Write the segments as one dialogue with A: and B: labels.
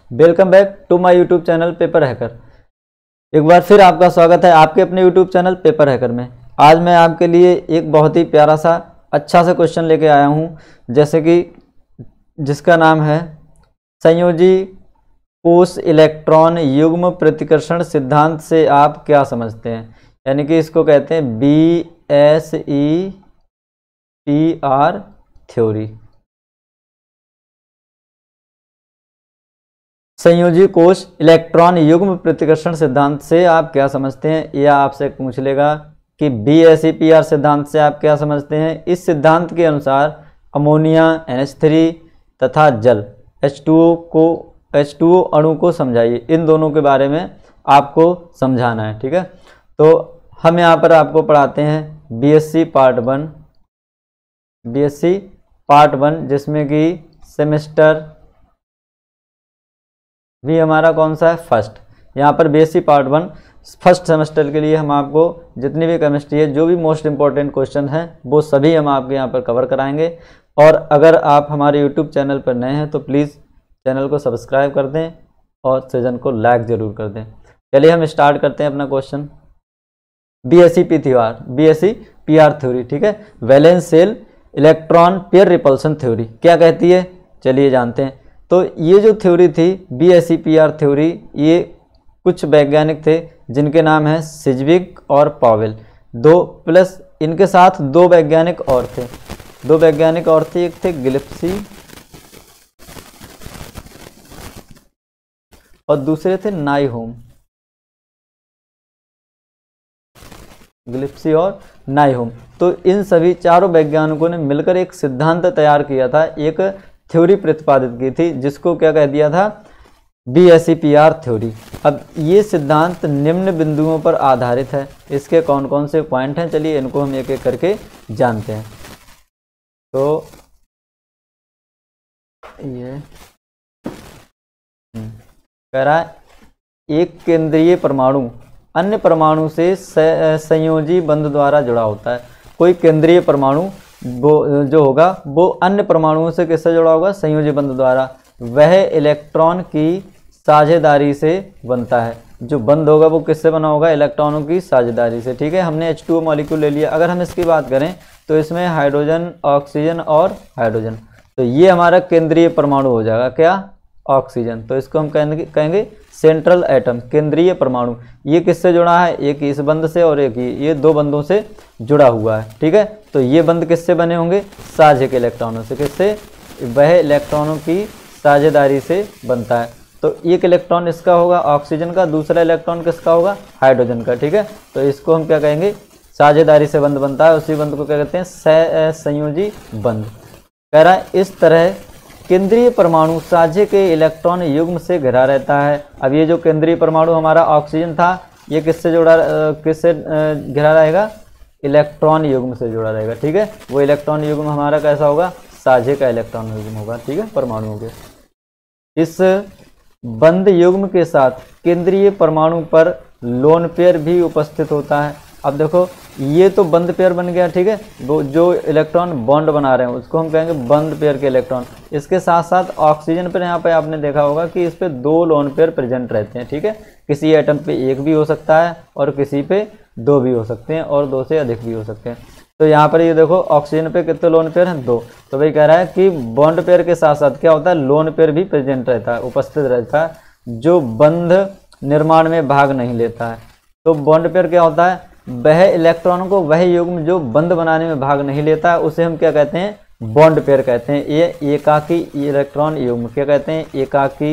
A: Welcome back to my YouTube channel paper hacker. एक बार फिर आपका स्वागत है आपके अपने यूट्यूब चैनल पेपर हैकर में। आज मैं आपके लिए एक बहुत ही प्यारा सा अच्छा सा क्वेश्चन लेके आया हूँ, जैसे कि जिसका नाम है संयोजी कोष इलेक्ट्रॉन युग्म प्रतिकर्षण सिद्धांत से आप क्या समझते हैं। यानी कि इसको कहते हैं BSEPR थ्योरी। संयोजी कोष इलेक्ट्रॉन युग्म प्रतिकर्षण सिद्धांत से आप क्या समझते हैं, यह आपसे पूछ लेगा कि BSEPR सिद्धांत से आप क्या समझते हैं। इस सिद्धांत के अनुसार अमोनिया NH3 तथा जल H2O अणु को समझाइए। इन दोनों के बारे में आपको समझाना है, ठीक है। तो हम यहाँ पर आपको पढ़ाते हैं BSc पार्ट वन, जिसमें कि सेमेस्टर भी हमारा कौन सा है, फर्स्ट। यहाँ पर BSc part one first semester के लिए हम आपको जितनी भी केमिस्ट्री है, जो भी मोस्ट इंपॉर्टेंट क्वेश्चन हैं, वो सभी हम आपके यहाँ पर कवर कराएंगे। और अगर आप हमारे यूट्यूब चैनल पर नए हैं तो प्लीज़ चैनल को सब्सक्राइब कर दें और सेशन को लाइक ज़रूर कर दें। चलिए हम स्टार्ट करते हैं अपना क्वेश्चन। BSEPR थ्योरी, ठीक है। Valence shell electron pair repulsion theory क्या कहती है, चलिए जानते हैं। तो ये जो थ्योरी थी BSEPR थ्योरी, ये कुछ वैज्ञानिक थे जिनके नाम हैं सिज्विक और पावेल, दो प्लस इनके साथ दो वैज्ञानिक और थे। एक थे गिलिप्सी और दूसरे थे नाइहोम। तो इन सभी चारों वैज्ञानिकों ने मिलकर एक सिद्धांत तैयार किया था, एक थ्योरी प्रतिपादित की थी, जिसको क्या कह दिया था, BSEPR थ्योरी। अब ये सिद्धांत निम्न बिंदुओं पर आधारित है। इसके कौन कौन से पॉइंट हैं, चलिए इनको हम एक एक करके जानते हैं। तो ये कह रहा है, एक केंद्रीय परमाणु अन्य परमाणु से संयोजी बंध द्वारा जुड़ा होता है। कोई केंद्रीय परमाणु वो जो होगा वो अन्य परमाणुओं से किससे जुड़ा होगा, संयोजी बंध द्वारा। वह इलेक्ट्रॉन की साझेदारी से बनता है। जो बंध होगा वो किससे बना होगा, इलेक्ट्रॉनों की साझेदारी से, ठीक है। हमने H2O मॉलिक्यूल ले लिया। अगर हम इसकी बात करें तो इसमें हाइड्रोजन, ऑक्सीजन और हाइड्रोजन, तो ये हमारा केंद्रीय परमाणु हो जाएगा, क्या, ऑक्सीजन। तो इसको हम कहेंगे सेंट्रल एटम, केंद्रीय परमाणु। ये किससे जुड़ा है, एक इस बंध से और एक ये दो बंधों से जुड़ा हुआ है, ठीक है। तो ये बंध किससे बने होंगे, साझे के इलेक्ट्रॉनों से। किससे, वह इलेक्ट्रॉनों की साझेदारी से बनता है। तो एक इलेक्ट्रॉन इसका होगा ऑक्सीजन का, दूसरा इलेक्ट्रॉन किसका होगा, हाइड्रोजन का, ठीक है। तो इसको हम क्या कहेंगे, साझेदारी से बंध बनता है। उसी बंध को क्या कहते हैं, संयोजी बंध। कह रहा है इस तरह केंद्रीय परमाणु साझे के इलेक्ट्रॉन युग्म से घिरा रहता है। अब ये जो केंद्रीय परमाणु हमारा ऑक्सीजन था, ये किससे घिरा रहेगा, इलेक्ट्रॉन युग्म से जुड़ा रहेगा, ठीक है। वो इलेक्ट्रॉन युग्म हमारा कैसा होगा, साझे का इलेक्ट्रॉन युग्म होगा, ठीक है, परमाणुओं के। इस बंध युग्म के साथ केंद्रीय परमाणु पर लोन पेयर भी उपस्थित होता है। अब देखो, ये तो बंध पेयर बन गया, ठीक है। वो जो इलेक्ट्रॉन बॉन्ड बना रहे हैं उसको हम कहेंगे बंध पेयर के इलेक्ट्रॉन। इसके साथ साथ ऑक्सीजन पर यहाँ पे आपने देखा होगा कि इस पे दो लोन पेयर प्रेजेंट रहते हैं, ठीक है। किसी एटम पे एक भी हो सकता है और किसी पे दो भी हो सकते हैं और दो से अधिक भी हो सकते हैं। तो यहाँ पर ये देखो, ऑक्सीजन पे कितने लोन पेयर हैं, दो। तो भाई कह रहा है कि बॉन्ड पेयर के साथ साथ क्या होता है, लोन पेयर भी प्रेजेंट रहता है, उपस्थित रहता है, जो बंध निर्माण में भाग नहीं लेता है। तो बॉन्ड पेयर क्या होता है, वह इलेक्ट्रॉनों को, वह युग्म जो बंध बनाने में भाग नहीं लेता है, उसे हम क्या कहते हैं, बॉन्ड पेयर कहते हैं। ये एकाकी इलेक्ट्रॉन युग्म क्या कहते हैं, एकाकी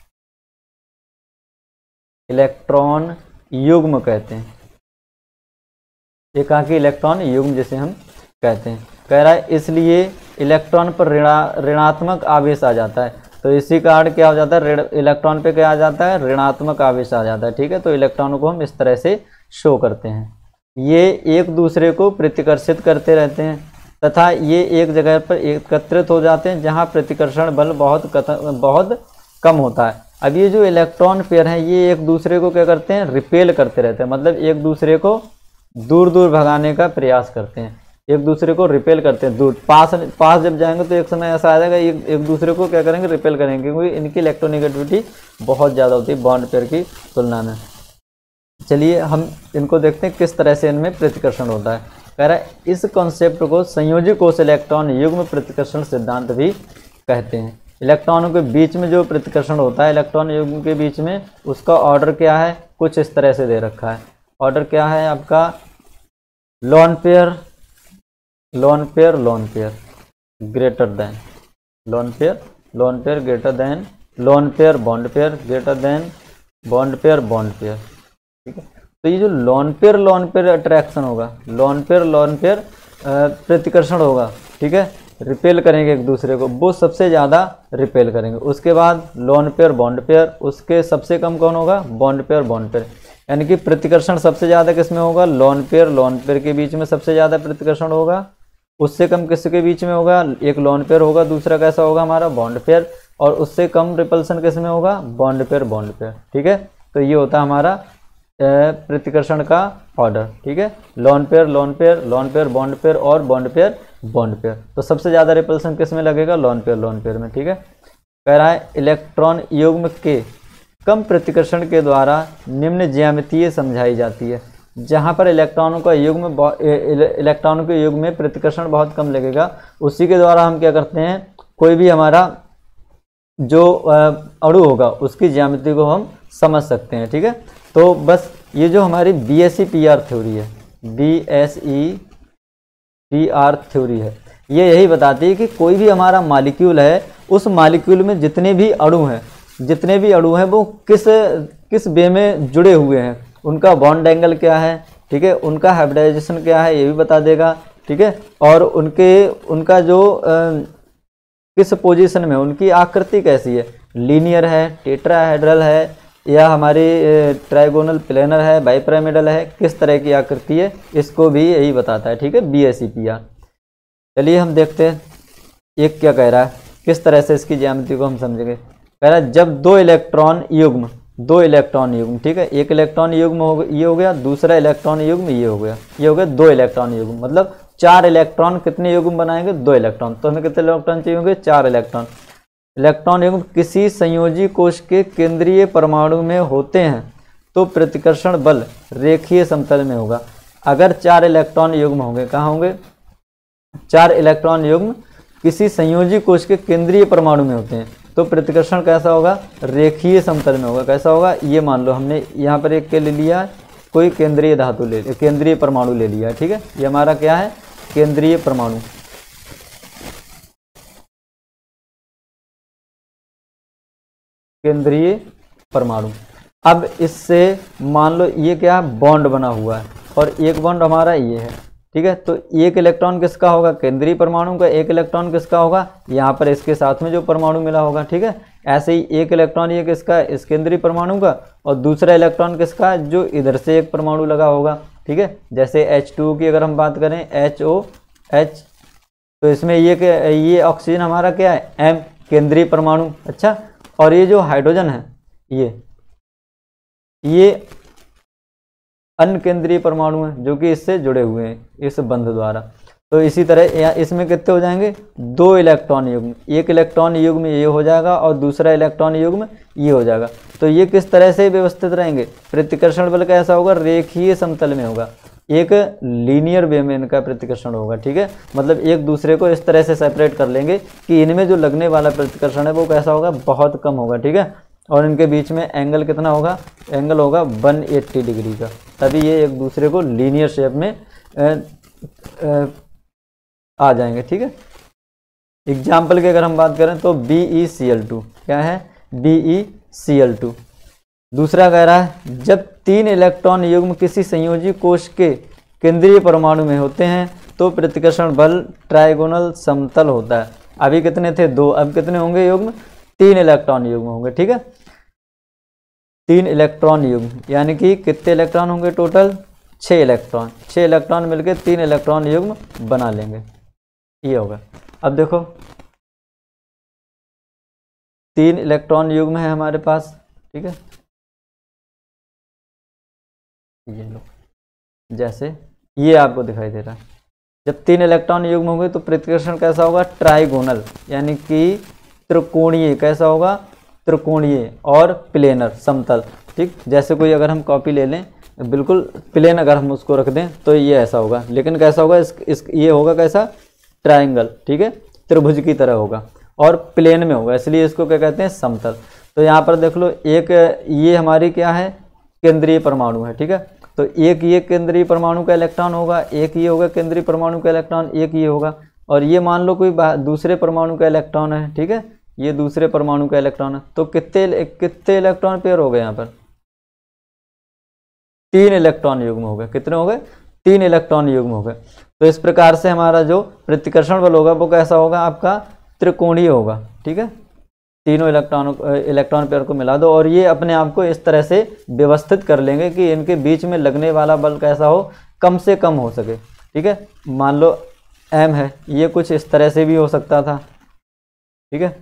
A: इलेक्ट्रॉन युग्म कहते हैं, एकाकी इलेक्ट्रॉन युग्म जिसे हम कहते हैं। कह रहा है इसलिए इलेक्ट्रॉन पर ऋणात्मक आवेश आ जाता है। तो इसी कारण क्या हो जाता है, इलेक्ट्रॉन पे क्या आ जाता है, ऋणात्मक आवेश आ जाता है, ठीक है। तो इलेक्ट्रॉनों को हम इस तरह से शो करते हैं। ये एक दूसरे को प्रतिकर्षित करते रहते हैं तथा ये एक जगह पर एकत्रित हो जाते हैं जहां प्रतिकर्षण बल बहुत कम होता है। अब ये जो इलेक्ट्रॉन पेयर हैं, ये एक दूसरे को क्या करते हैं, रिपेल करते रहते हैं, मतलब एक दूसरे को दूर दूर भगाने का प्रयास करते हैं। एक दूसरे को रिपेल करते हैं, दूर पास पास जब जाएंगे तो एक समय ऐसा आ जाएगा एक दूसरे को क्या करेंगे, रिपेल करेंगे, क्योंकि इनकी इलेक्ट्रोनेगेटिविटी बहुत ज़्यादा होती है बॉन्ड पेयर की तुलना में। चलिए हम इनको देखते हैं किस तरह से इनमें प्रतिकर्षण होता है। कह रहा है इस कॉन्सेप्ट को संयोजी कोश इलेक्ट्रॉन युग्म प्रतिकर्षण सिद्धांत भी कहते हैं। इलेक्ट्रॉनों के बीच में जो प्रतिकर्षण होता है इलेक्ट्रॉन युग्म के बीच में, उसका ऑर्डर क्या है, कुछ इस तरह से दे रखा है। ऑर्डर क्या है आपका, lone pair lone pair lone pair greater than, lone pair greater than, lone pair bond pair greater than, bond pair, ठीक है। तो ये जो लोन पेयर अट्रैक्शन होगा, लोन पेयर प्रतिकर्षण होगा, ठीक है, रिपेल करेंगे एक दूसरे को, वो सबसे ज़्यादा रिपेल करेंगे। उसके बाद लोन पेयर बॉन्ड पेयर, उसके सबसे कम कौन होगा, बॉन्ड पेयर, यानी कि प्रतिकर्षण सबसे ज़्यादा किसमें होगा, लोन पेयर के बीच में सबसे ज़्यादा प्रतिकर्षण होगा। उससे कम किसके बीच में होगा, एक लोन पेयर होगा, दूसरा कैसा होगा हमारा बॉन्ड पेयर, और उससे कम रिपल्सन किसमें होगा, बॉन्ड पेयर, ठीक है। तो ये होता है हमारा प्रतिकर्षण का ऑर्डर, ठीक है, लोन पेयर बॉन्ड पेयर और बॉन्ड पेयर। तो सबसे ज़्यादा रिपल्सन किस में लगेगा, लोन पेयर में, ठीक है। कह रहा है इलेक्ट्रॉन युग्म के कम प्रतिकर्षण के द्वारा निम्न ज्यामितीय समझाई जाती है। जहाँ पर इलेक्ट्रॉनों के युग्म में प्रतिकर्षण बहुत कम लगेगा, उसी के द्वारा हम क्या करते हैं, कोई भी हमारा जो अणु होगा उसकी ज्यामिति को हम समझ सकते हैं, ठीक है। तो बस ये जो हमारी BSEPR थ्योरी है, BSEPR थ्योरी है, ये यही बताती है कि कोई भी हमारा मॉलिक्यूल है, उस मॉलिक्यूल में जितने भी अणु हैं वो किस वे में जुड़े हुए हैं, उनका बॉन्ड एंगल क्या है, ठीक है, उनका हाइब्रिडाइजेशन क्या है ये भी बता देगा, ठीक है, और उनका जो किस पोजीशन में, उनकी आकृति कैसी है, लीनियर है, टेट्राहेड्रल है, या हमारी ट्राइगोनल प्लेनर है, बाइपिरामिडल है, किस तरह की आकृति है, इसको भी यही बताता है, ठीक है, BSEPR। चलिए हम देखते हैं एक क्या कह रहा है, किस तरह से इसकी ज्यामिति को हम समझेंगे। कह रहा है जब दो इलेक्ट्रॉन युग्म, ठीक है, एक इलेक्ट्रॉन युग्म ये हो गया, दूसरा इलेक्ट्रॉन युग्म ये हो गया 2 इलेक्ट्रॉन युग्म, मतलब 4 इलेक्ट्रॉन कितने युग्म बनाएंगे, 2 इलेक्ट्रॉन। तो हमें कितने इलेक्ट्रॉन चाहिए होंगे, 4 इलेक्ट्रॉन युग्म किसी संयोजी कोश के केंद्रीय परमाणु में होते हैं तो प्रतिकर्षण बल रेखीय समतल में होगा। अगर 4 इलेक्ट्रॉन युग्म होंगे, कहाँ होंगे, 4 इलेक्ट्रॉन युग्म किसी संयोजी कोश के केंद्रीय परमाणु में होते हैं तो प्रतिकर्षण कैसा होगा, रेखीय समतल में होगा। कैसा होगा, ये मान लो हमने यहाँ पर एक के ले लिया, कोई केंद्रीय केंद्रीय परमाणु ले लिया, ठीक है, ये हमारा क्या है, केंद्रीय परमाणु, अब इससे मान लो ये क्या बॉन्ड बना हुआ है और एक बॉन्ड हमारा ये है, ठीक है। तो एक इलेक्ट्रॉन किसका होगा, केंद्रीय परमाणु का, एक इलेक्ट्रॉन किसका होगा, यहाँ पर इसके साथ में जो परमाणु मिला होगा, ठीक है। ऐसे ही एक इलेक्ट्रॉन ये किसका है, इस केंद्रीय परमाणु का, और दूसरा इलेक्ट्रॉन किसका है, जो इधर से एक परमाणु लगा होगा, ठीक है। जैसे H2 की अगर हम बात करें, HOH, तो इसमें ये ऑक्सीजन हमारा क्या है, M, केंद्रीय परमाणु, अच्छा। और ये जो हाइड्रोजन है, ये अन्य केंद्रीय परमाणु हैं जो कि इससे जुड़े हुए हैं इस बंध द्वारा। तो इसी तरह इसमें कितने हो जाएंगे, 2 इलेक्ट्रॉन युग्म, एक इलेक्ट्रॉन युग्म ये हो जाएगा और दूसरा इलेक्ट्रॉन युग्म ये हो जाएगा। तो ये किस तरह से व्यवस्थित रहेंगे, प्रतिकर्षण बल कैसा होगा, रेखीय समतल में होगा, एक लीनियर वे में इनका प्रतिकर्षण होगा, ठीक है। मतलब एक दूसरे को इस तरह से सेपरेट कर लेंगे कि इनमें जो लगने वाला प्रतिकर्षण है वो कैसा होगा, बहुत कम होगा, ठीक है। और इनके बीच में एंगल कितना होगा, एंगल होगा 180 डिग्री का, तभी ये एक दूसरे को लीनियर शेप में आ जाएंगे, ठीक है। एग्जाम्पल की अगर हम बात करें तो BeCl2 क्या है, BeCl2। दूसरा कह रहा है जब 3 इलेक्ट्रॉन युग्म किसी संयोजी कोश के केंद्रीय परमाणु में होते हैं तो प्रतिकर्षण बल ट्राइगोनल समतल होता है। अभी कितने थे, 2, अब कितने होंगे युग्म, 3 इलेक्ट्रॉन युग्म होंगे, ठीक है। 3 इलेक्ट्रॉन युग्म यानी कि कितने इलेक्ट्रॉन होंगे टोटल, 6 इलेक्ट्रॉन मिलकर 3 इलेक्ट्रॉन युग्म बना लेंगे, ये होगा। अब देखो 3 इलेक्ट्रॉन युग्म है हमारे पास, ठीक है, ये लो, जैसे ये आपको दिखाई दे रहा है, जब 3 इलेक्ट्रॉन युग्म होंगे तो प्रतिकर्षण कैसा होगा, ट्राइगोनल, यानी कि त्रिकोणीय। कैसा होगा, त्रिकोणीय और प्लेनर, समतल। ठीक, जैसे कोई अगर हम कॉपी ले लें बिल्कुल प्लेन, अगर हम उसको रख दें तो ये ऐसा होगा, लेकिन कैसा होगा, ये होगा कैसा, ट्राइंगल। ठीक है, त्रिभुज की तरह होगा और प्लेन में होगा, इसलिए इसको क्या कहते हैं, समतल। तो यहाँ पर देख लो, एक ये हमारी क्या है, केंद्रीय परमाणु है। ठीक है, तो एक ये केंद्रीय परमाणु का इलेक्ट्रॉन होगा, एक ये होगा केंद्रीय परमाणु का इलेक्ट्रॉन, एक ये होगा, और ये मान लो कोई दूसरे परमाणु का इलेक्ट्रॉन है। ठीक है, ये दूसरे परमाणु का इलेक्ट्रॉन है, तो कितने इलेक्ट्रॉन पेयर हो गए, यहाँ पर 3 इलेक्ट्रॉन युग्म हो गए। कितने हो गए, 3 इलेक्ट्रॉन युग्म हो गए। तो इस प्रकार से हमारा जो प्रतिकर्षण बल होगा वो कैसा होगा, आपका त्रिकोणीय होगा। ठीक है, तीनों इलेक्ट्रॉन पेयर को मिला दो और ये अपने आप को इस तरह से व्यवस्थित कर लेंगे कि इनके बीच में लगने वाला बल कैसा हो, कम से कम हो सके। ठीक है, मान लो m है, ये कुछ इस तरह से भी हो सकता था। ठीक है,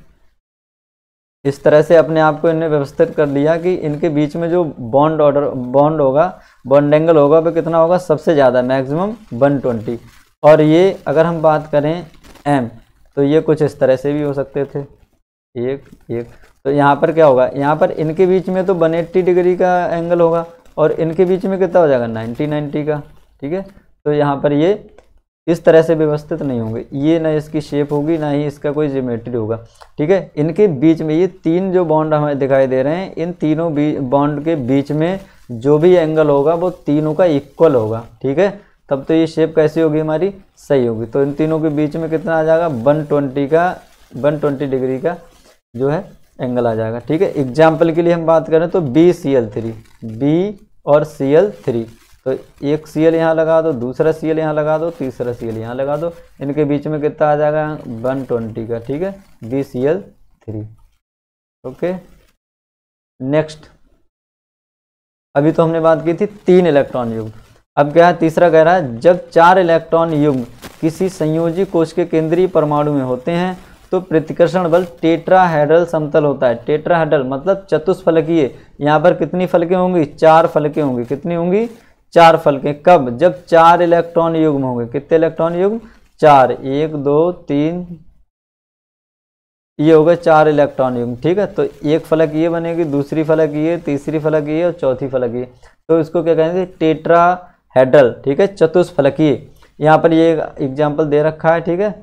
A: इस तरह से अपने आप को इन्हें व्यवस्थित कर लिया कि इनके बीच में जो बॉन्ड होगा, बॉन्ड एंगल होगा, वो कितना होगा, सबसे ज़्यादा मैक्सिमम 120। और ये अगर हम बात करें m, तो ये कुछ इस तरह से भी हो सकते थे, एक। तो यहाँ पर क्या होगा, यहाँ पर इनके बीच में तो 180 डिग्री का एंगल होगा और इनके बीच में कितना हो जाएगा, 90 का। ठीक है, तो यहाँ पर ये इस तरह से व्यवस्थित नहीं होंगे, ये ना इसकी शेप होगी, ना ही इसका कोई ज्योमेट्री होगा। ठीक है, इनके बीच में ये 3 जो बॉन्ड हमें दिखाई दे रहे हैं, इन तीनों बॉन्ड के बीच में जो भी एंगल होगा वो तीनों का इक्वल होगा। ठीक है, तब तो ये शेप कैसी होगी, हमारी सही होगी। तो इन तीनों के बीच में कितना आ जाएगा, 120 डिग्री का जो है एंगल आ जाएगा। ठीक है, एग्जाम्पल के लिए हम बात करें तो BCl3, B और Cl3, तो एक Cl यहाँ लगा दो, दूसरा Cl यहाँ लगा दो, तीसरा Cl यहाँ लगा दो, इनके बीच में कितना आ जाएगा, 120 का। ठीक है, BCl3। ओके, नेक्स्ट, अभी तो हमने बात की थी 3 इलेक्ट्रॉन युग्म। अब क्या है, तीसरा कह रहा है, जब 4 इलेक्ट्रॉन युग्म किसी संयोजी कोश के केंद्रीय परमाणु में होते हैं तो प्रतिकर्षण बल टेट्राहेड्रल समतल होता है। टेट्राहेड्रल मतलब चतुष्फलकीय। यहाँ पर कितनी फलकें होंगी, 4 फलकें होंगी। कितनी होंगी, 4 फलकें। कब, जब 4 इलेक्ट्रॉन युग्म होंगे। कितने इलेक्ट्रॉन युग्म, 4, 1 2 3, ये हो गए 4 इलेक्ट्रॉन युग्म। ठीक है, तो एक फलक ये बनेगी, दूसरी फलक ये, तीसरी फलक ये और चौथी फलक ये, तो इसको क्या कहेंगे, टेट्राहेड्रल। ठीक है, चतुष्फलकीय। यहाँ पर ये एग्जाम्पल दे रखा है। ठीक है,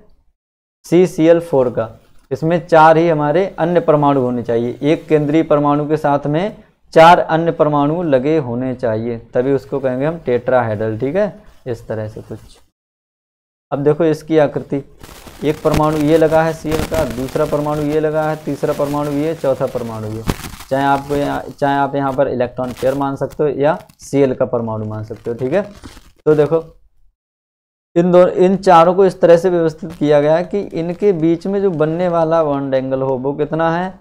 A: CCl4 का, इसमें 4 ही हमारे अन्य परमाणु होने चाहिए, एक केंद्रीय परमाणु के साथ में 4 अन्य परमाणु लगे होने चाहिए, तभी उसको कहेंगे हम टेट्राहेड्रल। ठीक है, इस तरह से कुछ। अब देखो इसकी आकृति, एक परमाणु ये लगा है Cl का, दूसरा परमाणु ये लगा है, तीसरा परमाणु ये, चौथा परमाणु ये। चाहे आप यहाँ पर इलेक्ट्रॉन पेयर मान सकते हो या Cl का परमाणु मान सकते हो। ठीक है, तो देखो इन चारों को इस तरह से व्यवस्थित किया गया है कि इनके बीच में जो बनने वाला बॉन्ड एंगल हो वो कितना है,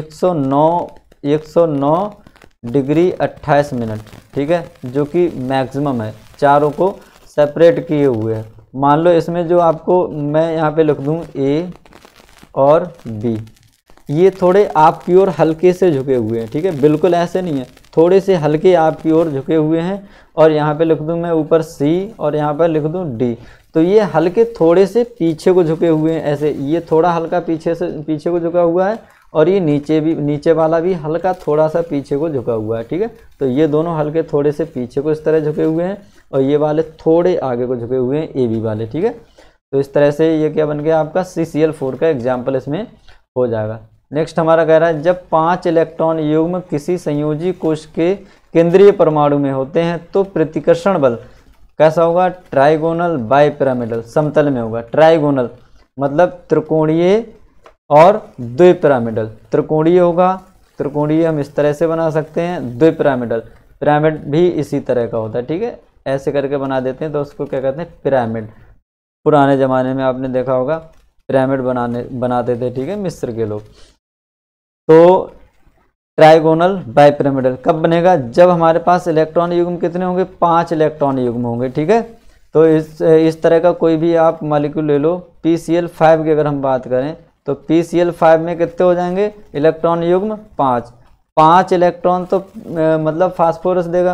A: 109 डिग्री 28 मिनट। ठीक है, जो कि मैक्सिमम है, चारों को सेपरेट किए हुए हैं। मान लो इसमें जो आपको मैं यहाँ पे लिख दूँ A और B, ये थोड़े आप की ओर हल्के से झुके हुए हैं। ठीक है, बिल्कुल ऐसे नहीं है, थोड़े से हल्के आप की ओर झुके हुए हैं। और यहाँ पे लिख दूँ मैं ऊपर C और यहाँ पर लिख दूँ D, तो ये हल्के थोड़े से पीछे को झुके हुए हैं ऐसे, ये थोड़ा हल्का पीछे को झुका हुआ है और ये नीचे वाला भी हल्का थोड़ा सा पीछे को झुका हुआ है। ठीक है, तो ये दोनों हल्के थोड़े से पीछे को इस तरह झुके हुए हैं और ये वाले थोड़े आगे को झुके हुए हैं, AB वाले। ठीक है, तो इस तरह से ये क्या बन गया आपका, CCl4 का एग्जाम्पल इसमें हो जाएगा। नेक्स्ट हमारा कह रहा है, जब 5 इलेक्ट्रॉन युग्म किसी संयोजी कोश के केंद्रीय परमाणु में होते हैं तो प्रतिकर्षण बल कैसा होगा, ट्राइगोनल बाइपिरामिडल, समतल में होगा। ट्राइगोनल मतलब त्रिकोणीय और द्विपिरामिडल। त्रिकोणीय होगा, त्रिकोणीय हम इस तरह से बना सकते हैं, द्विपिरामिडल, पिरामिड भी इसी तरह का होता है। ठीक है, ऐसे करके बना देते हैं तो उसको क्या कहते हैं, पिरामिड। पुराने ज़माने में आपने देखा होगा पिरामिड बनाते थे। ठीक है, मिस्र के लोग। तो ट्राइगोनल बाइपिरामिडल कब बनेगा, जब हमारे पास इलेक्ट्रॉन युग्म कितने होंगे, 5 इलेक्ट्रॉन युग्म होंगे। ठीक है, तो इस तरह का कोई भी आप मॉलिक्यूल ले लो, PCl5 की अगर हम बात करें तो PCl5 में कितने हो जाएंगे इलेक्ट्रॉन युग्म, 5 इलेक्ट्रॉन तो मतलब फास्फोरस देगा।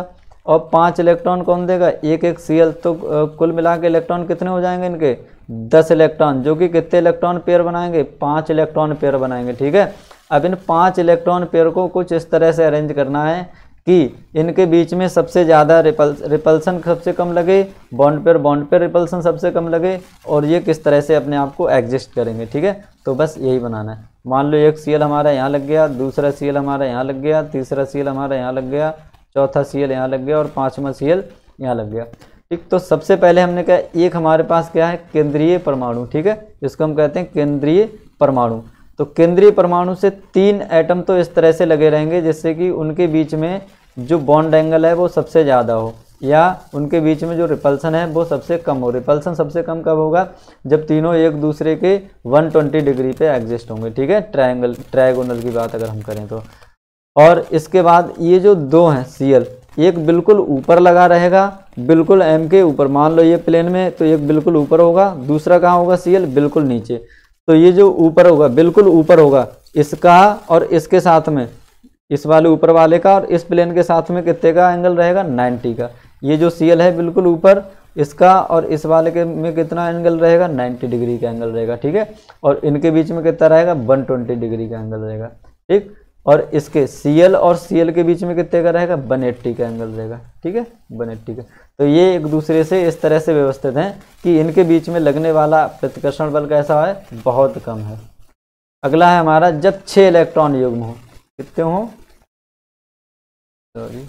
A: और 5 इलेक्ट्रॉन कौन देगा, एक एक Cl। तो कुल मिला के इलेक्ट्रॉन कितने हो जाएंगे इनके, 10 इलेक्ट्रॉन, जो कि कितने इलेक्ट्रॉन पेयर बनाएंगे, 5 इलेक्ट्रॉन पेयर बनाएंगे। ठीक है, अब इन 5 इलेक्ट्रॉन पेयर को कुछ इस तरह से अरेंज करना है कि इनके बीच में सबसे ज़्यादा रिपल्सन सबसे कम लगे, बॉन्ड पेयर रिपल्सन सबसे कम लगे, और ये किस तरह से अपने आप को एडजस्ट करेंगे। ठीक है, तो बस यही बनाना है। मान लो एक Cl हमारा यहाँ लग गया, दूसरा Cl हमारा यहाँ लग गया, तीसरा Cl हमारा यहाँ लग गया, चौथा Cl यहाँ लग गया और पाँचवा Cl यहाँ लग गया। ठीक, तो सबसे पहले हमने कहा एक हमारे पास क्या है, केंद्रीय परमाणु। ठीक है, इसको हम कहते हैं केंद्रीय परमाणु। तो केंद्रीय परमाणु से 3 एटम तो इस तरह से लगे रहेंगे जिससे कि उनके बीच में जो बॉन्ड एंगल है वो सबसे ज़्यादा हो, या उनके बीच में जो रिपल्सन है वो सबसे कम हो। रिपल्सन सबसे कम कब होगा, जब तीनों एक दूसरे के 120 डिग्री पे एग्जिस्ट होंगे। ठीक है, ट्रायंगोनल की बात अगर हम करें तो। और इसके बाद ये जो दो हैं Cl, एक बिल्कुल ऊपर लगा रहेगा, बिल्कुल M के ऊपर, मान लो ये प्लेन में, तो एक बिल्कुल ऊपर होगा, दूसरा कहाँ होगा Cl, बिल्कुल नीचे। तो ये जो ऊपर होगा, बिल्कुल ऊपर होगा, इसका और इसके साथ में, इस वाले ऊपर वाले का और इस प्लेन के साथ में कितने का एंगल रहेगा, 90 का। ये जो Cl है बिल्कुल ऊपर, इसका और इस वाले के में कितना एंगल रहेगा, 90 डिग्री का एंगल रहेगा। ठीक है, और इनके बीच में कितना रहेगा, 120 डिग्री का एंगल रहेगा। ठीक, और इसके Cl और Cl के बीच में कितने का रहेगा, 180 का एंगल रहेगा। ठीक है, 180 का। तो ये एक दूसरे से इस तरह से व्यवस्थित हैं कि इनके बीच में लगने वाला प्रतिकर्षण बल कैसा है, बहुत कम है। अगला है हमारा, जब 6 इलेक्ट्रॉन युग्म हो, कितने हो, सॉरी,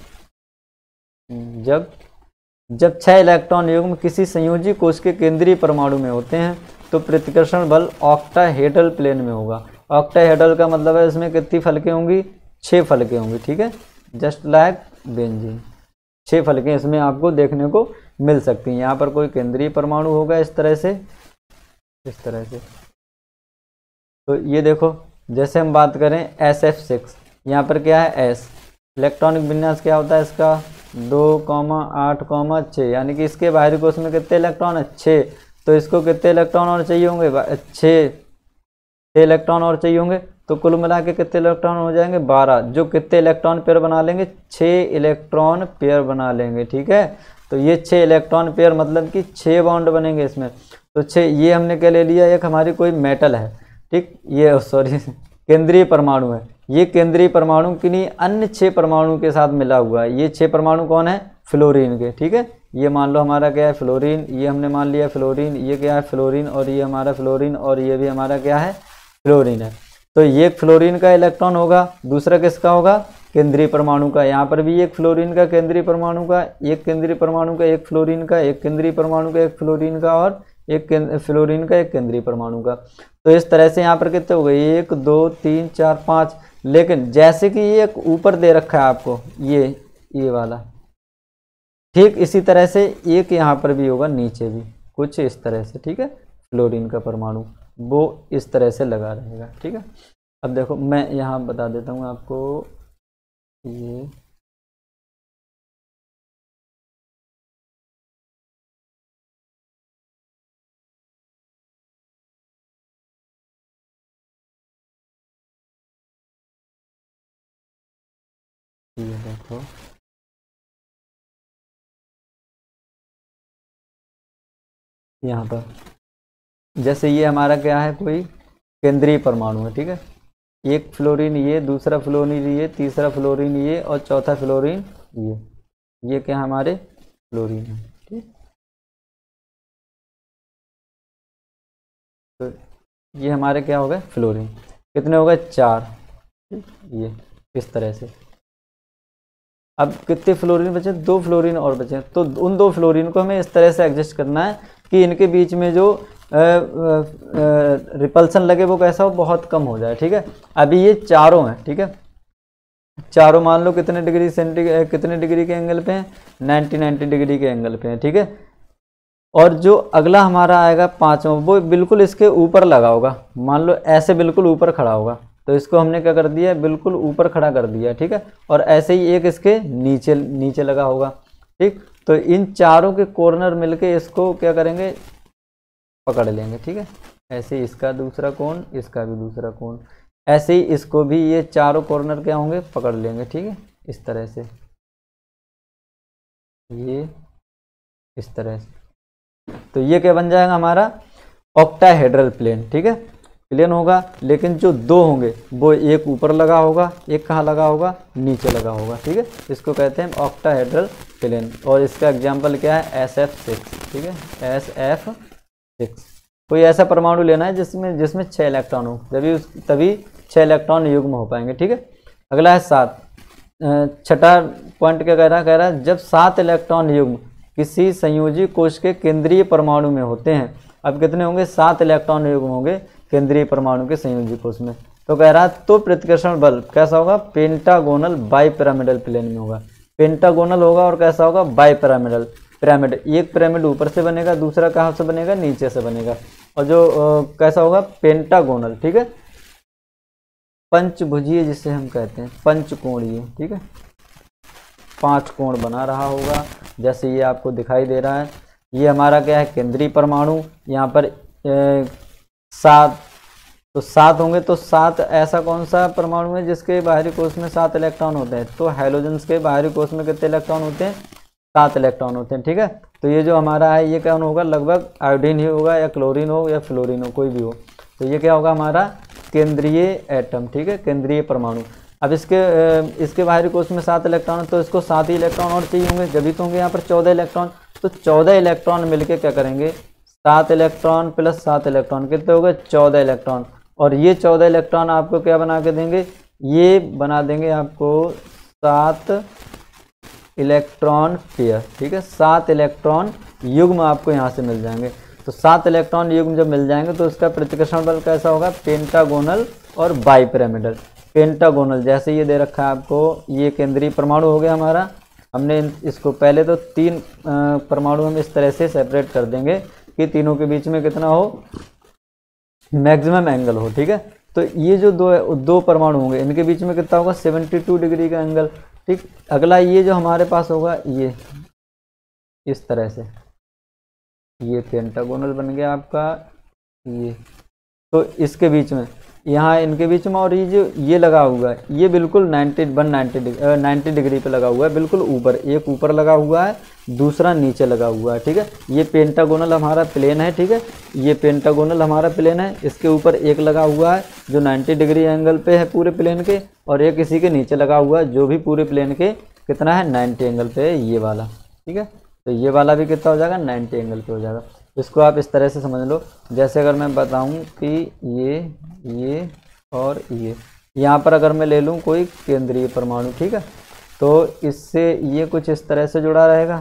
A: जब 6 इलेक्ट्रॉन युग्म किसी संयोजी कोश के केंद्रीय परमाणु में होते हैं तो प्रतिकर्षण बल ऑक्टाहेड्रल प्लेन में होगा। ऑक्टाहेड्रल का मतलब है इसमें कितनी फलकें होंगी, 6 फलकें होंगी। ठीक है, जस्ट लाइक बेंजीन, 6 फलकें इसमें आपको देखने को मिल सकती हैं। यहाँ पर कोई केंद्रीय परमाणु होगा इस तरह से, इस तरह से। तो ये देखो, जैसे हम बात करें SF6, यहाँ पर क्या है S, इलेक्ट्रॉनिक विन्यास क्या होता है इसका, 2,8,6, यानी कि इसके बाहरी कोश में कितने इलेक्ट्रॉन है, 6। तो इसको कितने इलेक्ट्रॉन और चाहिए होंगे, 6 इलेक्ट्रॉन और चाहिए होंगे। तो कुल मिला के कितने इलेक्ट्रॉन हो जाएंगे, 12, जो कितने इलेक्ट्रॉन पेयर बना लेंगे, 6 इलेक्ट्रॉन पेयर बना लेंगे। ठीक है, तो ये 6 इलेक्ट्रॉन पेयर मतलब कि 6 बॉन्ड बनेंगे इसमें। तो 6, ये हमने क्या ले लिया, एक हमारी कोई मेटल है। ठीक, ये सॉरी केंद्रीय परमाणु है। ये केंद्रीय परमाणु किन्हीं अन्य 6 परमाणु के साथ मिला हुआ है। ये 6 परमाणु कौन है, फ्लोरीन के। ठीक है, ये मान लो हमारा क्या है, फ्लोरीन, ये हमने मान लिया फ्लोरीन, ये क्या है फ्लोरीन, और ये हमारा फ्लोरीन, और ये भी हमारा क्या है, फ्लोरीन है। तो ये फ्लोरीन का इलेक्ट्रॉन होगा, दूसरा किसका होगा, केंद्रीय परमाणु का। यहाँ पर भी एक फ्लोरीन का, केंद्रीय परमाणु का, एक केंद्रीय परमाणु का, एक फ्लोरीन का, एक केंद्रीय परमाणु का, एक फ्लोरीन का, और एक फ्लोरीन का, एक केंद्रीय परमाणु का। तो इस तरह से यहाँ पर कितने हो गए, 1 2 3 4 5। लेकिन जैसे कि ये एक ऊपर दे रखा है आपको, ये वाला, ठीक इसी तरह से एक यहाँ पर भी होगा, नीचे भी कुछ इस तरह से। ठीक है, फ्लोरीन का परमाणु वो इस तरह से लगा रहेगा। ठीक है, अब देखो मैं यहाँ बता देता हूँ आपको, ये देखो, यहाँ पर जैसे ये हमारा क्या है, कोई केंद्रीय परमाणु है। ठीक है, एक फ्लोरीन ये, दूसरा फ्लोरीन ये, तीसरा फ्लोरीन ये, और चौथा फ्लोरीन ये क्या हमारे फ्लोरीन है। ठीक, तो ये हमारे क्या हो गए, फ्लोरीन। कितने हो गए, 4। ये इस तरह से। अब कितने फ्लोरीन बचे, 2 फ्लोरीन और बचे। तो उन 2 फ्लोरीन को हमें इस तरह से एडजस्ट करना है कि इनके बीच में जो रिपल्सन लगे वो कैसा हो, बहुत कम हो जाए। ठीक है, अभी ये चारों हैं। ठीक है, चारों मान लो कितने डिग्री कितने डिग्री के एंगल पे हैं, 90 डिग्री के एंगल पे हैं। ठीक है, और जो अगला हमारा आएगा 5वां, वो बिल्कुल इसके ऊपर लगा होगा, मान लो ऐसे बिल्कुल ऊपर खड़ा होगा। तो इसको हमने क्या कर दिया, बिल्कुल ऊपर खड़ा कर दिया। ठीक है, और ऐसे ही एक इसके नीचे लगा होगा। ठीक, तो इन चारों के कॉर्नर मिलके इसको क्या करेंगे, पकड़ लेंगे। ठीक है, ऐसे ही इसका दूसरा कोण, इसका भी दूसरा कोण, ऐसे ही इसको भी ये चारों कॉर्नर क्या होंगे, पकड़ लेंगे। ठीक है, इस तरह से। ये इस तरह से। तो ये क्या बन जाएगा हमारा ऑक्टाहेड्रल प्लेन, ठीक है, प्लेन होगा, लेकिन जो दो होंगे वो एक ऊपर लगा होगा, एक कहाँ लगा होगा, नीचे लगा होगा, ठीक है। इसको कहते हैं ऑक्टाहेड्रल प्लेन। और इसका एग्जाम्पल क्या है, SF6, ठीक है, SF6। कोई ऐसा परमाणु लेना है जिसमें 6 इलेक्ट्रॉन हो, तभी 6 इलेक्ट्रॉन युग्म हो पाएंगे, ठीक है। अगला है 7, छठा पॉइंट क्या कह रहा है, जब 7 इलेक्ट्रॉन युग्म किसी संयोजी कोश के केंद्रीय परमाणु में होते हैं। अब कितने होंगे, 7 इलेक्ट्रॉन युग्म होंगे केंद्रीय परमाणु के संयोजी कोश में। तो कह रहा है तो प्रतिकर्षण बल कैसा होगा, पेंटागोनल बाइपिरामिडल प्लेन में होगा। पेंटागोनल होगा और कैसा होगा, बाइपिरामिडल। पिरामिड, एक पिरामिड ऊपर से बनेगा, दूसरा कहाँ से बनेगा, नीचे से बनेगा। और जो कैसा होगा, पेंटागोनल, ठीक है, पंचभुजीय जिसे हम कहते हैं, पंचकोणीय, ठीक है, 5 कोण बना रहा होगा, जैसे ये आपको दिखाई दे रहा है। ये हमारा क्या है, केंद्रीय परमाणु। यहाँ पर 7, तो 7 होंगे। तो 7 ऐसा कौन सा परमाणु है जिसके बाहरी कोश में 7 इलेक्ट्रॉन होते हैं, तो हैलोजेंस के बाहरी कोश में कितने इलेक्ट्रॉन होते हैं, 7 इलेक्ट्रॉन होते हैं, ठीक है। तो ये जो हमारा है ये क्या होगा, लगभग आयोडीन ही होगा, या क्लोरीन हो या फ्लोरीन हो, कोई भी हो। तो ये क्या होगा हमारा केंद्रीय एटम, ठीक है, केंद्रीय परमाणु। अब इसके बाहरी कोश में 7 इलेक्ट्रॉन, तो इसको 7 ही इलेक्ट्रॉन और चाहिए होंगे, जब भी तो होंगे यहाँ पर 14 इलेक्ट्रॉन। तो 14 इलेक्ट्रॉन मिलके क्या करेंगे, 7 इलेक्ट्रॉन प्लस 7 इलेक्ट्रॉन कितने हो गए, 14 इलेक्ट्रॉन। और ये 14 इलेक्ट्रॉन आपको क्या बना के देंगे, ये बना देंगे आपको 7 इलेक्ट्रॉन पेयर, ठीक है, 7 इलेक्ट्रॉन युग्म आपको यहाँ से मिल जाएंगे। तो 7 इलेक्ट्रॉन युग्म जब मिल जाएंगे तो इसका प्रतिकर्षण बल कैसा होगा, पेंटागोनल और बाइपिरामिडल। पेंटागोनल जैसे ये दे रखा है आपको, ये केंद्रीय परमाणु हो गया हमारा। हमने इसको पहले तो 3 परमाणु हम इस तरह से सेपरेट कर देंगे कि तीनों के बीच में कितना हो, मैक्सिमम एंगल हो, ठीक है। तो ये जो दो परमाणु होंगे इनके बीच में कितना होगा, 72 डिग्री का एंगल, ठीक। अगला ये जो हमारे पास होगा, ये इस तरह से, ये पेंटागोनल बन गया आपका, ये तो इसके बीच में, यहाँ इनके बीच में, और ये जो ये लगा हुआ है ये बिल्कुल 90 डिग्री पे लगा हुआ है, बिल्कुल ऊपर, एक ऊपर लगा हुआ है, दूसरा नीचे लगा हुआ है, ठीक है। ये पेंटागोनल हमारा प्लेन है, ठीक है, ये पेंटागोनल हमारा प्लेन है। इसके ऊपर एक लगा हुआ है जो 90 डिग्री एंगल पे है पूरे प्लेन के, और एक इसी के नीचे लगा हुआ है जो भी पूरे प्लेन के कितना है, 90 एंगल पे है, ये वाला, ठीक है। तो ये वाला भी कितना हो जाएगा, 90 एंगल पे हो जाएगा। इसको आप इस तरह से समझ लो, जैसे अगर मैं बताऊं कि ये और ये, यहाँ पर अगर मैं ले लूँ कोई केंद्रीय परमाणु, ठीक है, तो इससे ये कुछ इस तरह से जुड़ा रहेगा,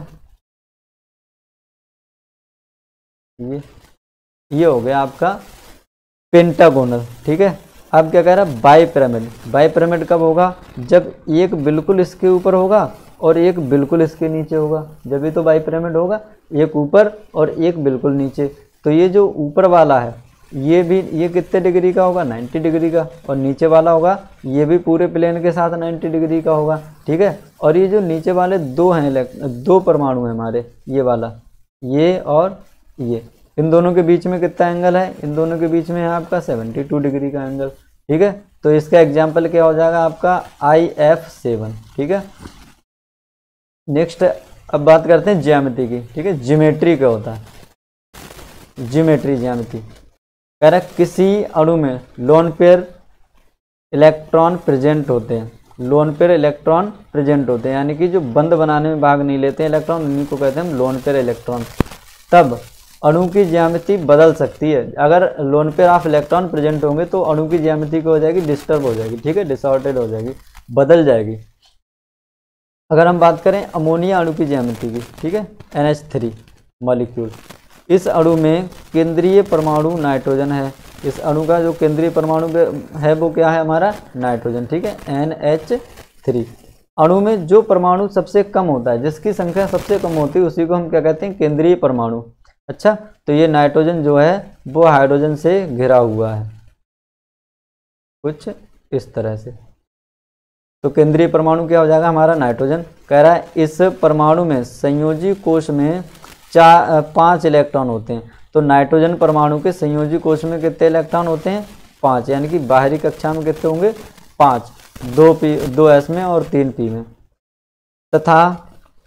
A: ये हो गया आपका पेंटागोनल, ठीक है। अब क्या कह रहा है, बाइपिरामिड। बाइपिरामिड कब होगा, जब एक बिल्कुल इसके ऊपर होगा और एक बिल्कुल इसके नीचे होगा, जब भी तो बाइपिरामिड होगा, एक ऊपर और एक बिल्कुल नीचे। तो ये जो ऊपर वाला है ये कितने डिग्री का होगा, 90 डिग्री का, और नीचे वाला होगा ये भी पूरे प्लेन के साथ 90 डिग्री का होगा, ठीक है। और ये जो नीचे वाले दो हैं, 2 परमाणु हैं हमारे, ये वाला, ये और ये, इन दोनों के बीच में कितना एंगल है, इन दोनों के बीच में है आपका 72 डिग्री का एंगल, ठीक है। तो इसका एग्जाम्पल क्या हो जाएगा आपका IF7, ठीक है। नेक्स्ट अब बात करते हैं ज्यामिति की, ठीक है, ज्योमेट्री क्या होता है, ज्योमेट्री ज्यामिति। कह रहा है किसी अणु में लोन पेयर इलेक्ट्रॉन प्रेजेंट होते हैं, लोन पेयर इलेक्ट्रॉन प्रेजेंट होते हैं, यानी कि जो बंद बनाने में भाग नहीं लेते हैं इलेक्ट्रॉन, उन्हीं को कहते हैं हम लोन पेयर इलेक्ट्रॉन। तब अणु की ज्यामिति बदल सकती है। अगर lone pair of electron present होंगे तो अणु की ज्यामिति क्या हो जाएगी, डिस्टर्ब हो जाएगी, ठीक है, डिसऑर्डर्ड हो जाएगी, बदल जाएगी। अगर हम बात करें अमोनिया अणु की ज्यामिति की, ठीक है, NH3 मॉलिक्यूल, इस अणु में केंद्रीय परमाणु नाइट्रोजन है। इस अणु का जो केंद्रीय परमाणु है वो क्या है हमारा, नाइट्रोजन, ठीक है, NH3। अणु में जो परमाणु सबसे कम होता है, जिसकी संख्या सबसे कम होती है, उसी को हम क्या कहते हैं, केंद्रीय परमाणु। अच्छा, तो ये नाइट्रोजन जो है वो हाइड्रोजन से घिरा हुआ है, कुछ इस तरह से। तो केंद्रीय परमाणु क्या हो जाएगा हमारा, नाइट्रोजन। कह रहा है इस परमाणु में संयोजी कोश में 5 इलेक्ट्रॉन होते हैं। तो नाइट्रोजन परमाणु के संयोजी कोश में कितने इलेक्ट्रॉन होते हैं, 5, यानी कि बाहरी कक्षा में कितने होंगे, 5, 2 S में और 3 P में। तथा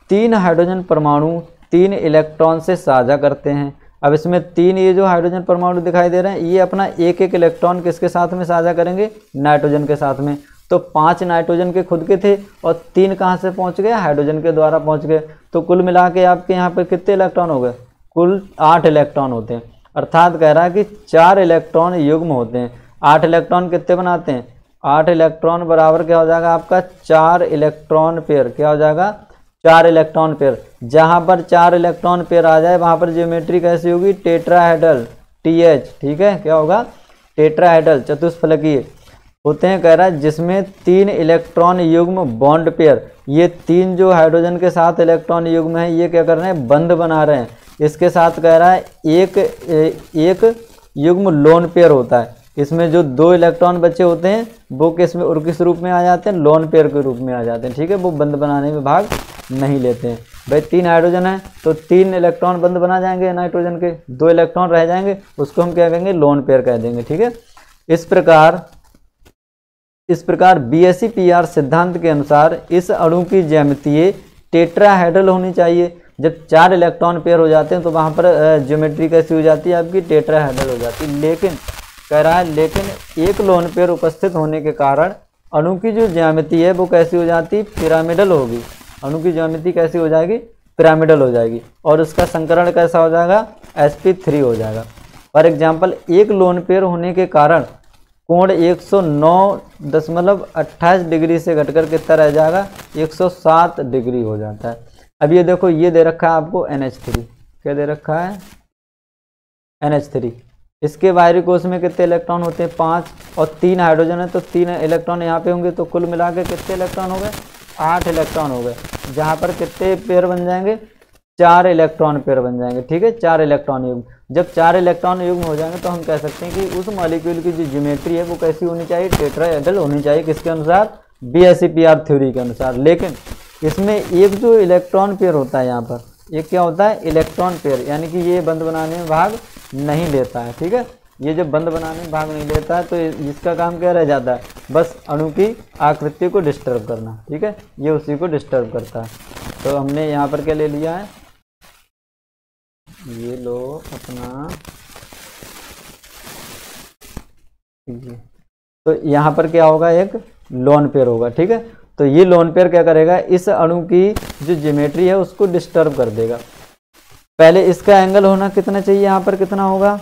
A: 3 हाइड्रोजन परमाणु 3 इलेक्ट्रॉन से साझा करते हैं। अब इसमें 3 ये जो हाइड्रोजन परमाणु दिखाई दे रहे हैं, ये अपना एक एक इलेक्ट्रॉन किसके साथ में साझा करेंगे, नाइट्रोजन के साथ में। तो 5 नाइट्रोजन के खुद के थे और 3 कहाँ से पहुँच गए, हाइड्रोजन के द्वारा पहुँच गए। तो कुल मिला के आपके यहाँ पर कितने इलेक्ट्रॉन हो गए, कुल 8 इलेक्ट्रॉन होते हैं। अर्थात कह रहा है कि 4 इलेक्ट्रॉन युग्म होते हैं। 8 इलेक्ट्रॉन कितने बनाते हैं, 8 इलेक्ट्रॉन बराबर क्या हो जाएगा आपका 4 इलेक्ट्रॉन पेयर, क्या हो जाएगा 4 इलेक्ट्रॉन पेयर। जहाँ पर 4 इलेक्ट्रॉन पेयर आ जाए वहाँ पर ज्योमेट्री कैसी होगी, टेट्राहेड्रल, TH, ठीक है, क्या होगा टेट्राहेड्रल, चतुष्फलकीय होते हैं। कह रहा है जिसमें 3 इलेक्ट्रॉन युग्म बॉन्ड पेयर, ये 3 जो हाइड्रोजन के साथ इलेक्ट्रॉन युग्म है ये क्या कर रहे हैं, बंध बना रहे हैं। इसके साथ कह रहा है एक युग्म लोन पेयर होता है। इसमें जो 2 इलेक्ट्रॉन बचे होते हैं वो किस रूप में आ जाते हैं, लोन पेयर के रूप में आ जाते हैं, ठीक है, वो बंध बनाने में भाग नहीं लेते हैं। भाई 3 हाइड्रोजन है तो 3 इलेक्ट्रॉन बंध बना जाएंगे नाइट्रोजन के, 2 इलेक्ट्रॉन रह जाएंगे, उसको हम क्या कहेंगे, लोन पेयर कह देंगे, ठीक है। इस प्रकार BSE-PR सिद्धांत के अनुसार इस अणु की ज्यामितीय टेट्राहेड्रल होनी चाहिए। जब 4 इलेक्ट्रॉन पेयर हो जाते हैं तो वहाँ पर ज्योमेट्री कैसी हो जाती है आपकी, टेट्राहेड्रल हो जाती है। लेकिन कह रहा है लेकिन एक लोन पेयर उपस्थित होने के कारण अणु की जो ज्यामिति है वो कैसी हो जाती है, पिरामिडल होगी। अणु की ज्यामिति कैसी हो जाएगी, पिरामिडल हो जाएगी, और उसका संकरण कैसा हो जाएगा, sp3 हो जाएगा। फॉर एग्जाम्पल एक लोन पेयर होने के कारण कोण 109.28 डिग्री से घटकर कितना रह जाएगा, 107 डिग्री हो जाता है। अब ये देखो, ये दे रखा है आपको NH3, क्या दे रखा है, NH3। इसके बाहरी कोश में कितने इलेक्ट्रॉन होते हैं, 5, और 3 हाइड्रोजन है तो 3 इलेक्ट्रॉन यहाँ पे होंगे, तो कुल मिला के कितने इलेक्ट्रॉन हो गए, 8 इलेक्ट्रॉन हो गए। जहाँ पर कितने पेयर बन जाएंगे, 4 इलेक्ट्रॉन पेयर बन जाएंगे, ठीक है, 4 इलेक्ट्रॉन युग्म। जब 4 इलेक्ट्रॉन युग्म हो जाएंगे तो हम कह सकते हैं कि उस मॉलिक्यूल की जो ज्योमेट्री है वो कैसी होनी चाहिए, टेट्राहेड्रल होनी चाहिए। किसके अनुसार, BSE-PR थ्योरी के अनुसार। लेकिन इसमें एक जो इलेक्ट्रॉन पेयर होता है यहाँ पर, एक क्या होता है, इलेक्ट्रॉन पेयर, यानी कि ये बंध बनाने में भाग नहीं लेता है, ठीक है। ये जब बंध बनाने में भाग नहीं लेता है तो इसका काम क्या रह जाता है, बस अणु की आकृति को डिस्टर्ब करना, ठीक है, ये उसी को डिस्टर्ब करता है। तो हमने यहाँ पर क्या ले लिया है, ये लो अपना, तो यहाँ पर क्या होगा, एक लोन पेयर होगा, ठीक है। तो ये लोन पेयर क्या करेगा, इस अणु की जो ज्योमेट्री है उसको डिस्टर्ब कर देगा। पहले इसका एंगल होना कितना चाहिए, यहाँ पर कितना होगा,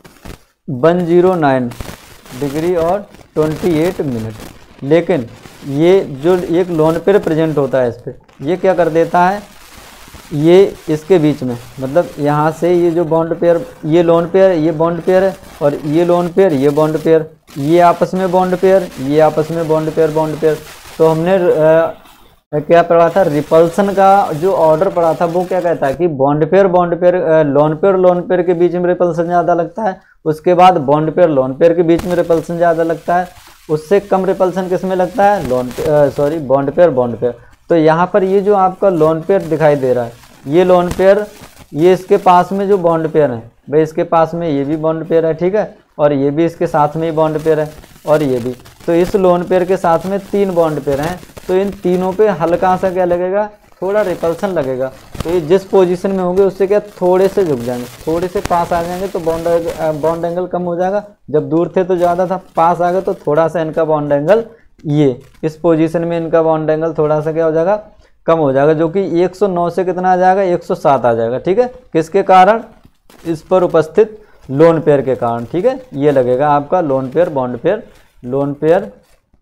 A: 109 डिग्री और 28 मिनट। लेकिन ये जो एक लोन पेयर प्रेजेंट होता है इस पर, ये क्या कर देता है, ये इसके बीच में, मतलब यहाँ से ये जो बॉन्ड पेयर, ये लोन पेयर, ये बॉन्ड पेयर है, और ये लोन पेयर, ये बॉन्ड पेयर, ये आपस में बॉन्ड पेयर, ये आपस में बॉन्ड पेयर। तो हमने क्या पढ़ा था, रिपल्सन का जो ऑर्डर पढ़ा था वो क्या कहता है कि बॉन्ड पेयर लोन पेयर के बीच में रिपल्सन ज़्यादा लगता है, उसके बाद बॉन्ड पेयर लोन पेयर के बीच में रिपल्सन ज़्यादा लगता है, उससे कम रिपल्सन किस में लगता है, बॉन्ड पेयर। तो यहाँ पर ये जो आपका लोन पेयर दिखाई दे रहा है, ये लोन पेयर, ये इसके पास में जो बॉन्ड पेयर है, भाई इसके पास में ये भी बॉन्ड पेयर है, ठीक है, और ये भी इसके साथ में ही बॉन्ड पेयर है, और ये भी। तो इस लोन पेयर के साथ में 3 बॉन्ड पेयर हैं, तो इन तीनों पे हल्का सा क्या लगेगा, थोड़ा रिपल्सन लगेगा। तो ये जिस पोजीशन में होंगे उससे क्या थोड़े से झुक जाएंगे, थोड़े से पास आ जाएंगे तो बॉन्ड एंगल कम हो जाएगा। जब दूर थे तो ज़्यादा था, पास आ गए तो थोड़ा सा इनका बॉन्ड एंगल, ये इस पोजीशन में इनका बॉन्ड एंगल थोड़ा सा क्या हो जाएगा, कम हो जाएगा, जो कि 109 से कितना आ जाएगा, 107 आ जाएगा, ठीक है। किसके कारण, इस पर उपस्थित लोन पेयर के कारण, ठीक है। ये लगेगा आपका lone pair bond pair, lone pair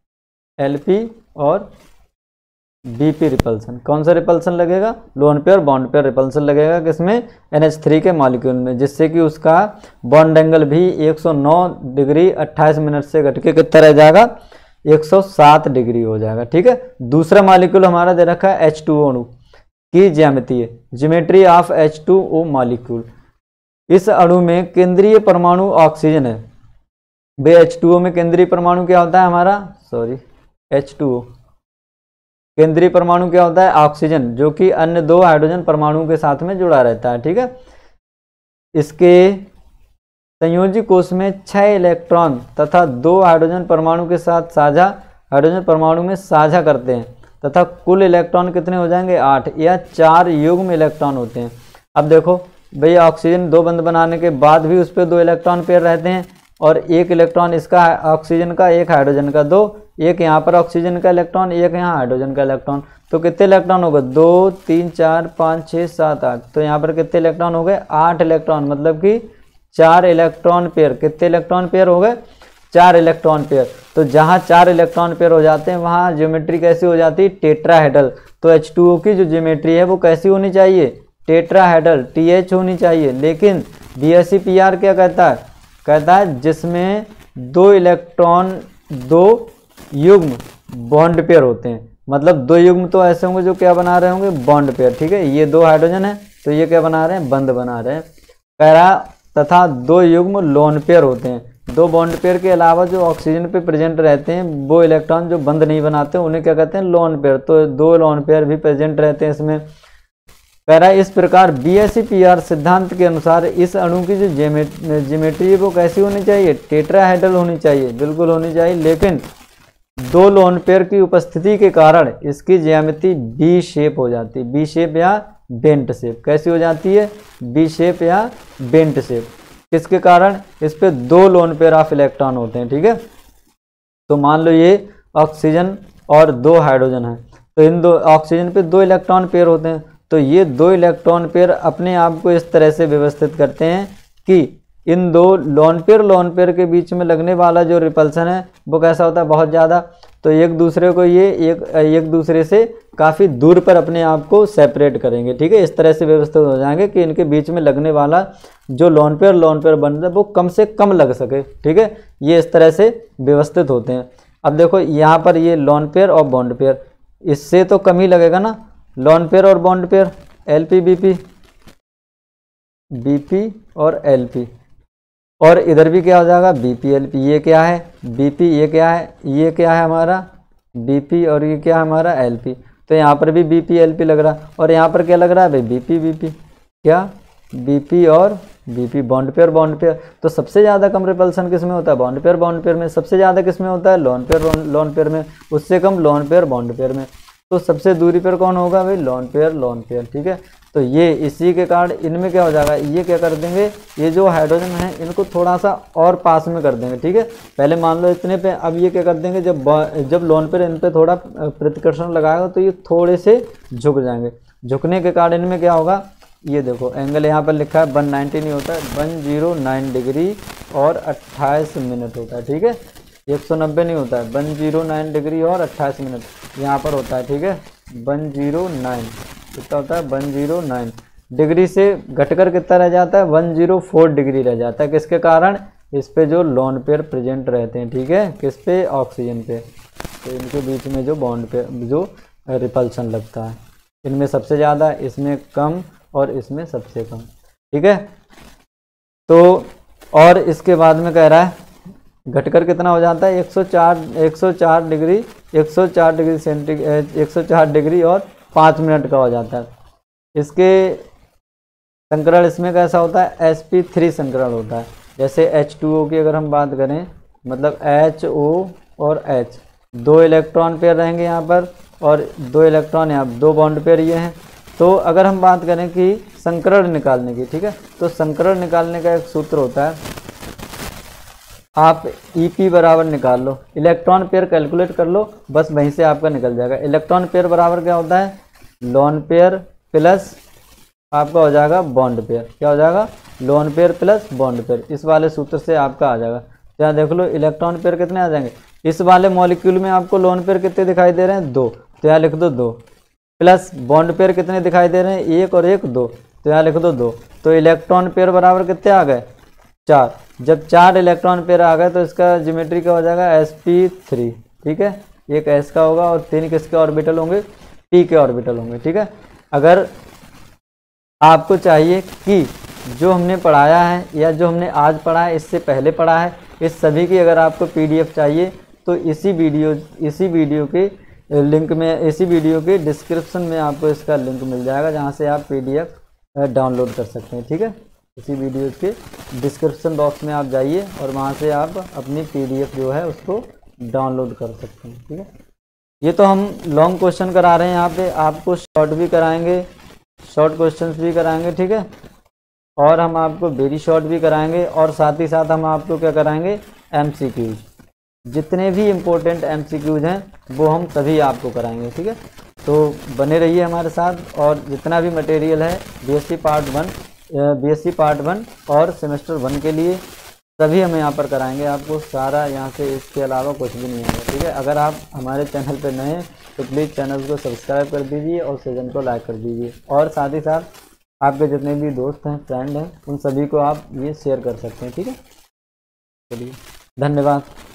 A: LP और BP रिपल्सन। कौन सा रिपल्सन लगेगा, lone pair bond pair repulsion लगेगा किसमें, NH3 के मॉलिक्यूल में, जिससे कि उसका बॉन्ड एंगल भी 109 डिग्री 28 मिनट से घट के कितना रह जाएगा, 107 डिग्री हो जाएगा, ठीक है। दूसरा मॉलिक्यूल हमारा दे रखा है H2O अणु की ज्योमेट्री ऑफ H2O मॉलिक्यूल। इस अणु में केंद्रीय परमाणु ऑक्सीजन है। भाई H2O में केंद्रीय परमाणु क्या होता है हमारा, H2O केंद्रीय परमाणु क्या होता है, ऑक्सीजन, जो कि अन्य 2 हाइड्रोजन परमाणु के साथ में जुड़ा रहता है, ठीक है। इसके संयोजी कोश में 6 इलेक्ट्रॉन तथा 2 हाइड्रोजन परमाणु के साथ हाइड्रोजन परमाणु में साझा करते हैं। तथा कुल इलेक्ट्रॉन कितने हो जाएंगे 8, या 4 युग्म इलेक्ट्रॉन होते हैं। अब देखो भैया ऑक्सीजन 2 बंध बनाने के बाद भी उस पर 2 इलेक्ट्रॉन पेयर रहते हैं, और 1 इलेक्ट्रॉन इसका ऑक्सीजन का, 1 हाइड्रोजन का, 2, एक यहाँ पर ऑक्सीजन का इलेक्ट्रॉन, एक यहाँ हाइड्रोजन का इलेक्ट्रॉन। तो कितने इलेक्ट्रॉन हो गए 2 3 4 5 6 7 8। तो यहाँ पर कितने इलेक्ट्रॉन हो गए 8 इलेक्ट्रॉन, मतलब कि 4 इलेक्ट्रॉन पेयर। कितने इलेक्ट्रॉन पेयर हो गए 4 इलेक्ट्रॉन पेयर। तो जहाँ 4 इलेक्ट्रॉन पेयर हो जाते हैं वहाँ ज्योमेट्री कैसी हो जाती है टेट्राहेड्रल। तो H2O की जो ज्योमेट्री है वो कैसी होनी चाहिए टेट्राहेड्रल, TH होनी चाहिए। लेकिन BSE-PR क्या कहता है, कहता है जिसमें 2 इलेक्ट्रॉन 2 युग्म बॉन्ड पेयर होते हैं। मतलब 2 युग्म तो ऐसे होंगे जो क्या बना रहे होंगे बॉन्ड पेयर, ठीक है। ये 2 हाइड्रोजन है तो ये क्या बना रहे हैं बंध बना रहे हैं। कह रहा तथा 2 युग्म लोन पेयर होते हैं। 2 बॉन्ड पेयर के अलावा जो ऑक्सीजन पे प्रेजेंट रहते हैं वो इलेक्ट्रॉन जो बंध नहीं बनाते उन्हें क्या कहते हैं लोन पेयर। तो 2 लोन पेयर भी प्रेजेंट रहते हैं इसमें। कह रहा है इस प्रकार BSE-PR सिद्धांत के अनुसार इस अणु की जो ज्योमेट्री है वो कैसी होनी चाहिए टेट्राहेड्रल होनी चाहिए, बिल्कुल होनी चाहिए। लेकिन 2 लोन पेयर की उपस्थिति के कारण इसकी ज्यामिति बी शेप हो जाती है, बी शेप या बेंट शेप। कैसी हो जाती है बी शेप या बेंट शेप। किसके कारण, इस पे 2 लोन पेयर ऑफ इलेक्ट्रॉन होते हैं, ठीक है। तो मान लो ये ऑक्सीजन और 2 हाइड्रोजन है, तो इन 2 ऑक्सीजन पे 2 इलेक्ट्रॉन पेयर होते हैं। तो ये 2 इलेक्ट्रॉन पेयर अपने आप को इस तरह से व्यवस्थित करते हैं कि इन 2 लोन पेयर के बीच में लगने वाला जो रिपल्सन है वो कैसा होता है बहुत ज़्यादा। तो एक दूसरे को ये एक दूसरे से काफ़ी दूर पर अपने आप को सेपरेट करेंगे, ठीक है। इस तरह से व्यवस्थित हो जाएंगे कि इनके बीच में लगने वाला जो लोन पेयर बन रहा है वो कम से कम लग सके, ठीक है। ये इस तरह से व्यवस्थित होते हैं। अब देखो यहाँ पर ये लोन पेयर और बॉन्ड पेयर, इससे तो कम ही लगेगा ना। लोन पेयर और बॉन्ड पेयर LP BP और LP, और इधर भी क्या हो जाएगा BP LP। ये क्या है BP, ये क्या है, ये क्या है हमारा BP, और ये क्या है हमारा LP। तो यहाँ पर भी BP LP लग रहा, और यहाँ पर क्या लग रहा है भाई BP BP, क्या BP और BP बॉन्ड पेयर। तो सबसे ज़्यादा कम रिपल्सन किस में होता है बॉन्ड पेयर में। सबसे ज़्यादा किस में होता है लोन पेयर में। उससे कम लोन पेयर बॉन्ड पेयर में। तो सबसे दूरी पर कौन होगा भाई लोन पेयर, ठीक है। तो ये इसी के कारण इनमें क्या हो जाएगा, ये क्या कर देंगे, ये जो हाइड्रोजन है इनको थोड़ा सा और पास में कर देंगे, ठीक है। पहले मान लो इतने पे, अब ये क्या कर देंगे, जब लोन पेयर इन पे थोड़ा प्रतिकर्षण लगाएगा तो ये थोड़े से झुक जाएंगे। झुकने के कारण इनमें क्या होगा, ये देखो एंगल यहाँ पर लिखा है 190 नहीं होता है 109 डिग्री और 28 मिनट होता है, ठीक है। 190 नहीं होता है 109 डिग्री और 28 मिनट यहाँ पर होता है, ठीक है। 109 कितना होता है 109 डिग्री से घटकर कितना रह जाता है 104 डिग्री रह जाता है। किसके कारण, इस पे जो लोन पेयर प्रेजेंट रहते हैं, ठीक है। किस पे, ऑक्सीजन पे। तो इनके बीच में जो बॉन्ड पे जो रिपल्सन लगता है, इनमें सबसे ज़्यादा, इसमें कम और इसमें सबसे कम, ठीक है। तो और इसके बाद में कह रहा है घटकर कितना हो जाता है 104 डिग्री सेंटीग्रेड 104 डिग्री और 5 मिनट का हो जाता है। इसके संकरण इसमें कैसा होता है sp3 संकरण होता है। जैसे H2O की अगर हम बात करें, मतलब HO और H 2 इलेक्ट्रॉन पेयर रहेंगे यहाँ पर, और 2 इलेक्ट्रॉन यहाँ 2 बॉन्ड पेयर ये हैं। तो अगर हम बात करें कि संकरण निकालने की, ठीक है, तो संकरण निकालने का एक सूत्र होता है, आप EP बराबर निकाल लो, इलेक्ट्रॉन पेयर कैलकुलेट कर लो, बस वहीं से आपका निकल जाएगा। इलेक्ट्रॉन पेयर बराबर क्या होता है लोन पेयर प्लस आपका हो जाएगा बॉन्ड पेयर। क्या हो जाएगा lone pair plus bond pair, इस वाले सूत्र से आपका आ जाएगा। यहाँ देख लो इलेक्ट्रॉन पेयर कितने आ जाएंगे, इस वाले मॉलिक्यूल में आपको लोन पेयर कितने दिखाई दे रहे हैं 2, तो यहाँ लिख दो 2, प्लस बॉन्ड पेयर कितने दिखाई दे रहे हैं 1 और 1 2, तो यहाँ लिख दो 2। तो इलेक्ट्रॉन पेयर बराबर कितने आ गए 4। जब 4 इलेक्ट्रॉन पेयर आ गए तो इसका ज्योमेट्री क्या हो जाएगा sp3, ठीक है। एक s का होगा और 3 किसके ऑर्बिटल होंगे p के ऑर्बिटल होंगे, ठीक है। अगर आपको चाहिए कि जो हमने पढ़ाया है या जो हमने आज पढ़ा है, इससे पहले पढ़ा है, इस सभी की अगर आपको PDF चाहिए तो इसी वीडियो के लिंक में, इसी वीडियो के डिस्क्रिप्शन में आपको इसका लिंक मिल जाएगा, जहाँ से आप PDF डाउनलोड कर सकते हैं, ठीक है। इसी वीडियो के डिस्क्रिप्शन बॉक्स में आप जाइए और वहाँ से आप अपनी PDF जो है उसको डाउनलोड कर सकते हैं, ठीक है। ये तो हम लॉन्ग क्वेश्चन करा रहे हैं, यहाँ पे आपको शॉर्ट भी कराएंगे, शॉर्ट क्वेश्चंस भी कराएंगे, ठीक है। और हम आपको वेरी शॉर्ट भी कराएंगे, और साथ ही साथ हम आपको क्या कराएंगे, एमसीक्यूज, जितने भी इम्पोर्टेंट एमसीक्यूज हैं वो हम सभी आपको कराएंगे, ठीक है। तो बने रहिए हमारे साथ, और जितना भी मटेरियल है बीएससी पार्ट 1 और सेमेस्टर 1 के लिए सभी हम यहाँ पर कराएंगे आपको सारा, यहाँ से इसके अलावा कुछ भी नहीं है, ठीक है। अगर आप हमारे चैनल पर नए हैं तो प्लीज़ चैनल को सब्सक्राइब कर दीजिए और सेशन को लाइक कर दीजिए, और साथ ही साथ आपके जितने भी दोस्त हैं, फ्रेंड हैं, उन सभी को आप ये शेयर कर सकते हैं, ठीक है। चलिए, धन्यवाद।